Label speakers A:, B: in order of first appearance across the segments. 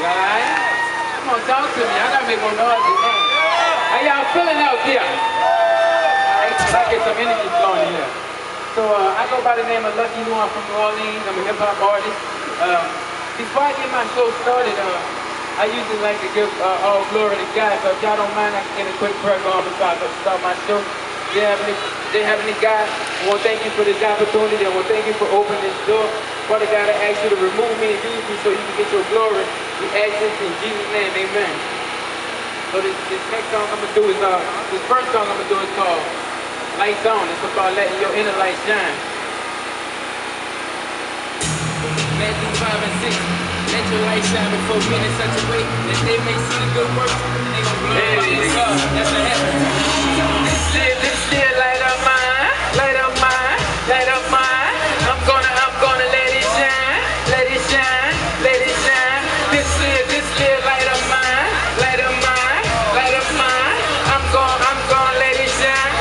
A: You alright? Come on, talk to me. I gotta make more noise than that. How y'all feeling out there? Alright, I get some energy flowing in here. So I go by the name of Luckylou. I'm from New Orleans. I'm a hip-hop artist. Before I get my show started, I usually like to give all glory to God. So if y'all don't mind, I can get a quick prayer going before I start my show. Dear Heavenly God, I want to thank you for this opportunity. I want to thank you for opening this door. Father God, I ask you to remove me and use me so you can get your glory. We ask this in Jesus' name, amen. So this next song I'm going to do is, this first song I'm going to do is called Lights On. It's about letting your inner light shine.
B: Matthew 5 and 6. Let your light shine before men in such a way that they may see the good works and they gon' glorify God. That's what happens.
A: This here, light up mine, light up mine, light up mine. I'm gonna let it shine, let it shine, let it shine. This here, light up mine, light up mine, light up mine. I'm gonna let it shine.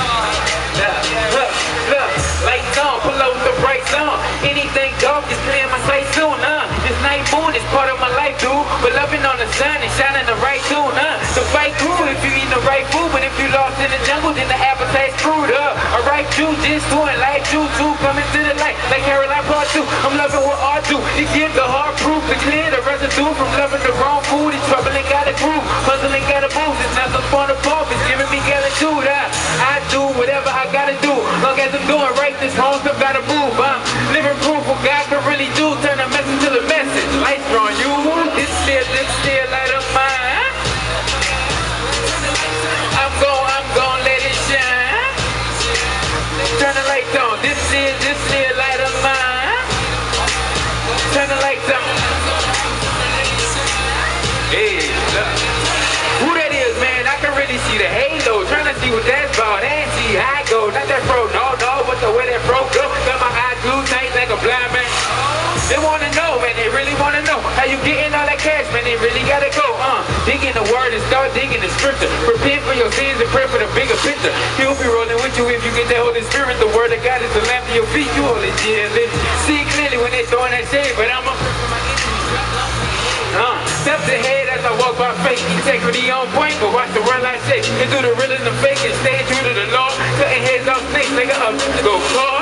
A: Look, lights on, pull out the bright on. Anything dark is clear my sight soon, This night moon is part of my life, dude. But loving on the sun and shining the right tune, The fight through if you eat the right food, but if you lost in the jungle, then the appetite's screwed up. Alright, you just doing like you too, coming to the light like Caroline Part 2. I'm loving what I do. You give the hard proof to clear the residue from loving the wrong food. It's trouble ain't got a groove, puzzle ain't got a move. It's not the fun of pop, it's giving me gratitude. I do whatever I gotta do, long as I'm doing right. This whole stuff gotta move. I'm living proof what God can really do. Turn the message to the message. Lights on you. This here, light up mine. I'm gon' let it shine. Turn the lights on. This here, light up mine. Turn the lights on. Hey, look. Who that is, man? I can really see the halo. Trying to see what that's about. And see how I go. Not that pro, no, but the way that pro go. Got my eyes blue tight like a blind man. They wanna know, man, they really wanna know how you getting all that cash, man, they really gotta go, Digging the word and start digging the scripture. Repent for your sins and pray for the bigger picture. He'll be rolling with you if you get that Holy Spirit. The word of God is the lamp to your feet. You hold it, yeah, see clearly when they throwing that shade, but I'm steps ahead as I walk by faith. Integrity on point, but watch the world I say. And do the real and the fake and stay true to the law. Cutting heads off snakes, nigga, up to go far.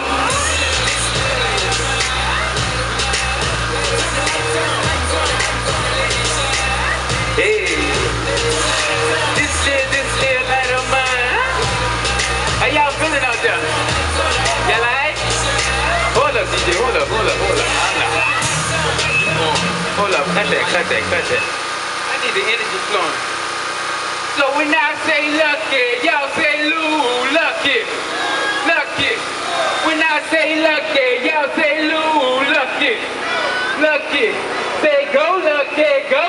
A: Hey, this here, light of mine. How y'all feeling out there? Y'all like? Hold up, DJ, hold up. Hold up, cut that. I need the energy flowing. So when I say lucky, y'all say Lou, lucky. When I say lucky, y'all say Lou, lucky. Say go lucky, go.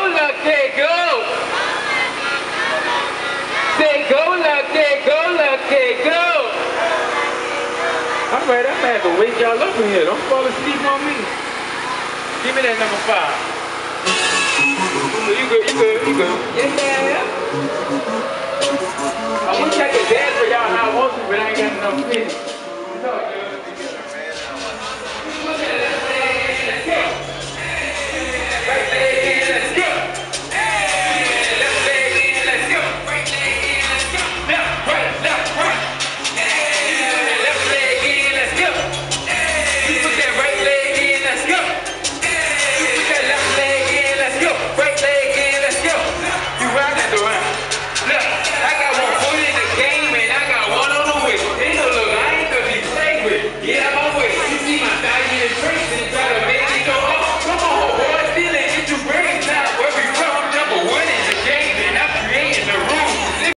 A: Say go lucky, go. Alright, I'm gonna have to wake y'all up in here. Don't fall asleep on me. Give me that number 5. You good. Yeah. I wish I could dance for y'all how I want to, but I ain't got enough finish.